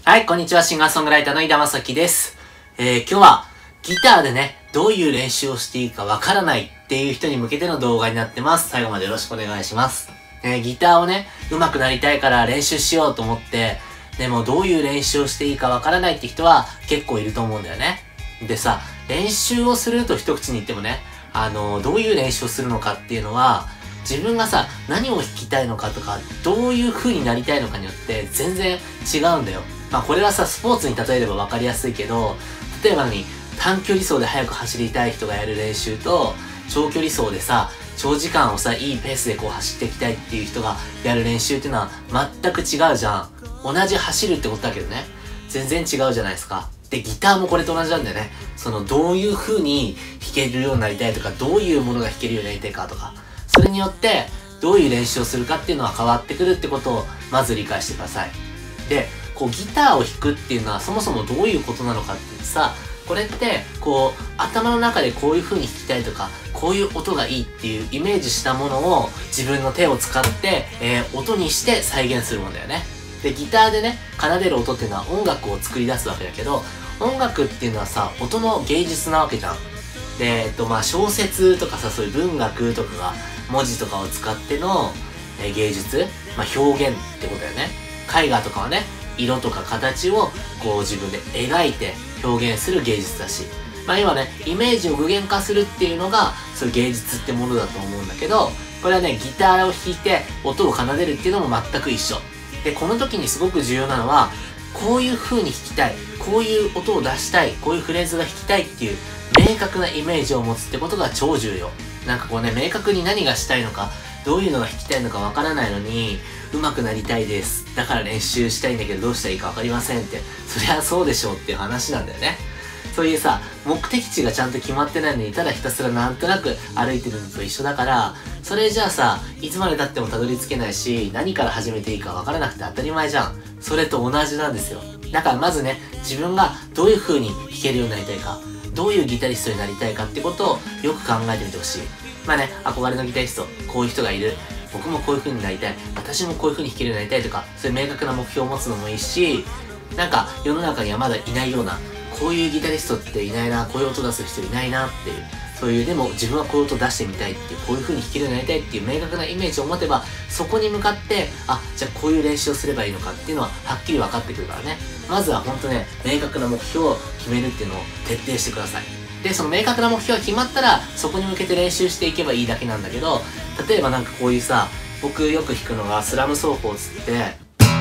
はい、こんにちは。シンガーソングライターの井田正樹です。今日はギターでね、どういう練習をしていいかわからないっていう人に向けての動画になってます。最後までよろしくお願いします。ギターをね、上手くなりたいから練習しようと思って、でもどういう練習をしていいかわからないって人は結構いると思うんだよね。でさ、練習をすると一口に言ってもね、どういう練習をするのかっていうのは、自分がさ、何を弾きたいのかとか、どういう風になりたいのかによって全然違うんだよ。まあこれはさ、スポーツに例えれば分かりやすいけど、例えば短距離走で速く走りたい人がやる練習と、長距離走でさ、長時間をさ、いいペースでこう走っていきたいっていう人がやる練習っていうのは全く違うじゃん。同じ走るってことだけどね、全然違うじゃないですか。で、ギターもこれと同じなんだよね。どういう風に弾けるようになりたいとか、どういうものが弾けるようになりたいかとか、それによって、どういう練習をするかっていうのは変わってくるってことを、まず理解してください。で、ギターを弾くっていうのはそもそもどういうことなのかって言ってさ、これって、頭の中でこういう風に弾きたいとか、こういう音がいいっていうイメージしたものを自分の手を使って、音にして再現するもんだよね。で、ギターでね、奏でる音っていうのは音楽を作り出すわけだけど、音楽っていうのはさ、音の芸術なわけじゃん。で、小説とかさ、そういう文学とかが、文字とかを使っての、芸術、表現ってことだよね。絵画とかはね、色とか形を自分で描いて表現する芸術だし、今ね、イメージを具現化するっていうのが、そういう芸術ってものだと思うんだけど、これはね、ギターを弾いて音を奏でるっていうのも全く一緒。で、この時にすごく重要なのは、こういう風に弾きたい、こういう音を出したい、こういうフレーズが弾きたいっていう明確なイメージを持つってことが超重要。明確に何がしたいのか、どういうのが弾きたいのかわからないのに、上手くなりたいです。だから練習したいんだけどどうしたらいいかわかりませんって。そりゃそうでしょうっていう話なんだよね。そういうさ、目的地がちゃんと決まってないのに、ただひたすらなんとなく歩いてるのと一緒だから、それじゃあさ、いつまで経ってもたどり着けないし、何から始めていいかわからなくて当たり前じゃん。それと同じなんですよ。だからまずね、自分がどういう風に弾けるようになりたいか、どういうギタリストになりたいかってことをよく考えてみてほしい。憧れのギタリスト、こういう人がいる。僕もこういう風になりたい。私もこういう風に弾けるようになりたいとか、そういう明確な目標を持つのもいいし、世の中にはまだいないような、こういうギタリストっていないな、こういう音出す人いないなっていう、そういう、でも自分はこういう音出してみたいっていう、こういう風に弾けるようになりたいっていう明確なイメージを持てば、そこに向かって、じゃあこういう練習をすればいいのかっていうのははっきり分かってくるからね。まずはほんとね、明確な目標を決めるっていうのを徹底してください。で、その明確な目標が決まったら、そこに向けて練習していけばいいだけなんだけど、例えばこういうさ、僕よく弾くのがスラム奏法つって、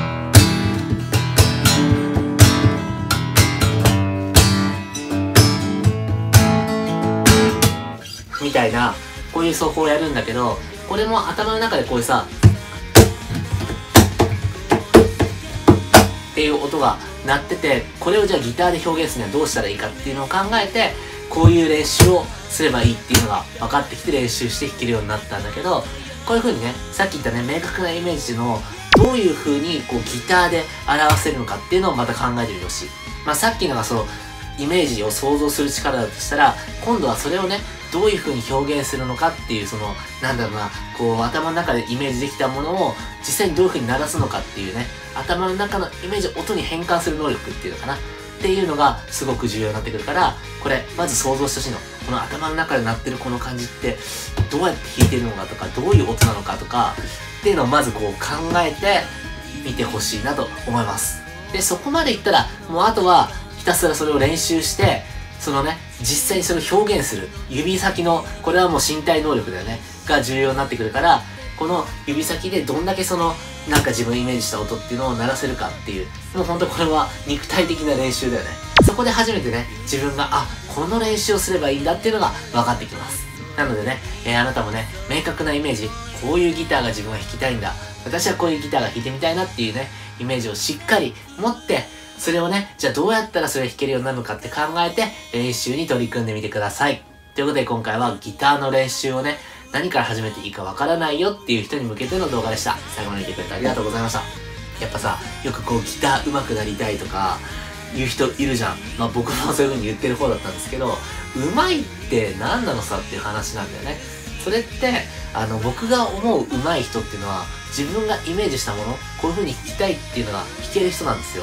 みたいな、こういう奏法をやるんだけど、これも頭の中でこういうさ、っていう音が鳴ってて、これをじゃあギターで表現するにはどうしたらいいかっていうのを考えて、こういう練習をすればいいっていうのが分かってきて練習して弾けるようになったんだけど、こういう風にね、さっき言ったね、明確なイメージのどういう風にギターで表せるのかっていうのをまた考えてみてほしい。さっきのがイメージを想像する力だとしたら、今度はそれをね、どういう風に表現するのかっていう頭の中でイメージできたものを実際にどういう風に鳴らすのかっていうね、頭の中のイメージを音に変換する能力っていうのかなっていうのがすごく重要になってくるから、これまず想像してほしいの。この頭の中で鳴ってるこの感じってどうやって弾いてるのかとか、どういう音なのかとかっていうのをまず考えてみてほしいなと思います。で、そこまでいったらもうあとはひたすらそれを練習して、実際にそれを表現する指先の、これはもう身体能力だよねが重要になってくるから、この指先でどんだけ自分イメージした音っていうのを鳴らせるかっていう、もうほんとこれは肉体的な練習だよね。そこで初めてね、自分がこの練習をすればいいんだっていうのが分かってきます。なのでね、あなたもね、明確なイメージ、こういうギターが自分は弾きたいんだ、私はこういうギターが弾いてみたいなっていうね、イメージをしっかり持って、それをね、じゃあどうやったらそれ弾けるようになるのかって考えて練習に取り組んでみてください。ということで今回はギターの練習をね、何から始めていいかわからないよっていう人に向けての動画でした。最後まで見てくれてありがとうございました。やっぱさ、よくギター上手くなりたいとか言う人いるじゃん。僕もそういう風に言ってる方だったんですけど、上手いって何なのさっていう話なんだよね。それって僕が思う上手い人っていうのは、自分がイメージしたもの、こういう風に弾きたいっていうのが弾ける人なんですよ。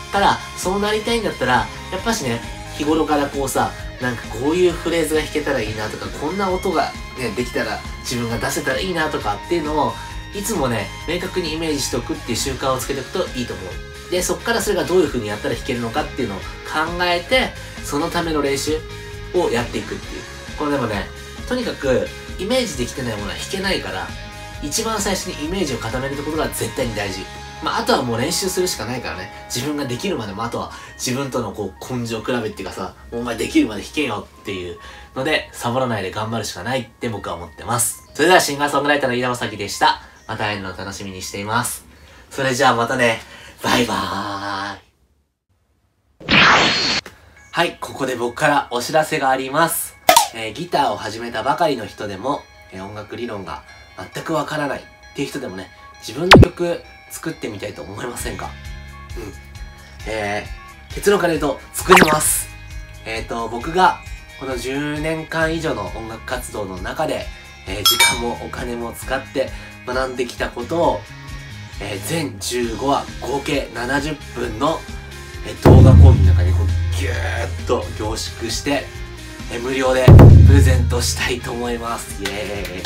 ただ、そうなりたいんだったら、やっぱしね、日頃からこうさ、なんかこういうフレーズが弾けたらいいなとか、こんな音がね、できたら自分が出せたらいいなとかっていうのを、いつもね、明確にイメージしておくっていう習慣をつけておくといいと思う。で、そっからそれがどういう風にやったら弾けるのかっていうのを考えて、そのための練習をやっていくっていう。これでもね、とにかくイメージできてないものは弾けないから、一番最初にイメージを固めるってことが絶対に大事。あとはもう練習するしかないからね。自分ができるまでも、あとは自分とのこう根性比べっていうかさ、もうお前できるまで弾けよっていうので、サボらないで頑張るしかないって僕は思ってます。それではシンガーソングライターの飯田正樹でした。また会えるのを楽しみにしています。それじゃあまたね。バイバーイ。はい、ここで僕からお知らせがあります。ギターを始めたばかりの人でも、音楽理論が全くわからないっていう人でもね、自分の曲作ってみたいと思いませんか？結論から言うと作れます。僕がこの10年間以上の音楽活動の中で、時間もお金も使って学んできたことを、全15話合計70分の、動画講義の中にこうギューッと凝縮して、無料でプレゼントしたいと思います。イエーイ。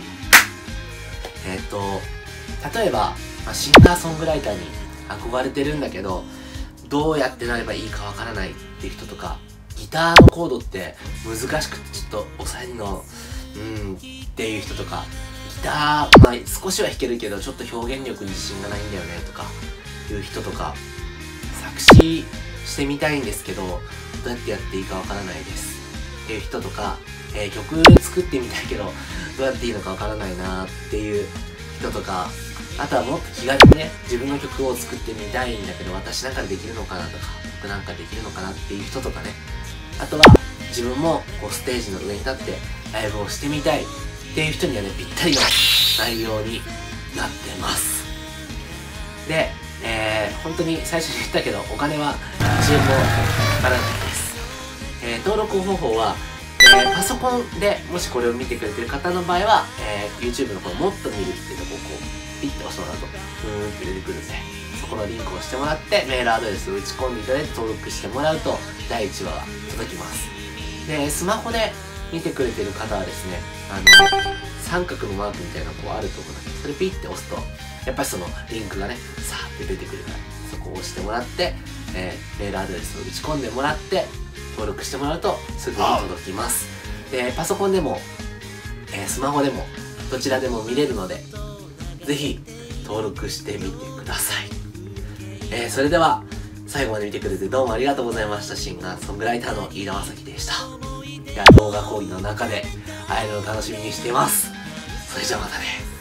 例えば、シンガーソングライターに憧れてるんだけど、どうやってなればいいかわからないっていう人とか、ギターのコードって難しくてちょっと抑えるの、っていう人とか、ギター、少しは弾けるけど、ちょっと表現力に自信がないんだよねとか、いう人とか、作詞してみたいんですけど、どうやってやっていいかわからないですっていう人とか、曲作ってみたいけど、どうやっていいのかわからないなっていう人とか、あとはもっと気軽にね、自分の曲を作ってみたいんだけど、私なんかでできるのかなとか、僕なんかできるのかなっていう人とかね、あとは自分もこうステージの上に立ってライブをしてみたいっていう人にはね、ぴったりの内容になってます。で、本当に最初に言ったけど、お金は1円もかからないです。登録方法は、パソコンでもしこれを見てくれてる方の場合は、YouTube のこのもっと見るっていうとこをこうピッて押してもらうとって出てくるんで、そこのリンクをしてもらってメールアドレスを打ち込んでいただいて登録してもらうと第1話が届きます。で、スマホで見てくれてる方はですね、三角のマークみたいなのこうあると思うんだけど、それピッて押すとやっぱりそのリンクがねさーって出てくるから、そこを押してもらって、メールアドレスを打ち込んでもらって登録してもらうとすぐに届きます。で、パソコンでも、スマホでもどちらでも見れるので、ぜひ登録してみてください。それでは最後まで見てくれてどうもありがとうございました。シンガーソングライターの飯田正樹でした。動画講義の中で会えるのを楽しみにしています。それじゃあまたね。